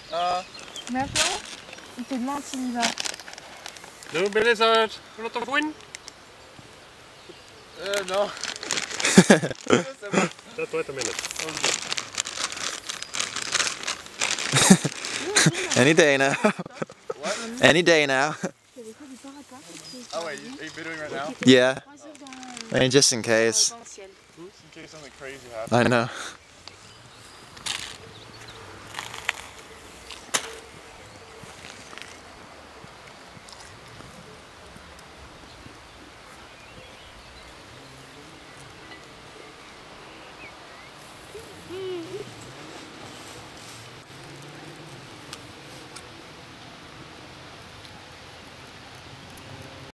Maintenant, il te demande s'il y va. Nu blir det så något att få in. No. Just wait a minute. Any day now. What? Any day now. Oh wait, are you videoing right now? Yeah. I mean, just in case. In case something crazy happens. I know.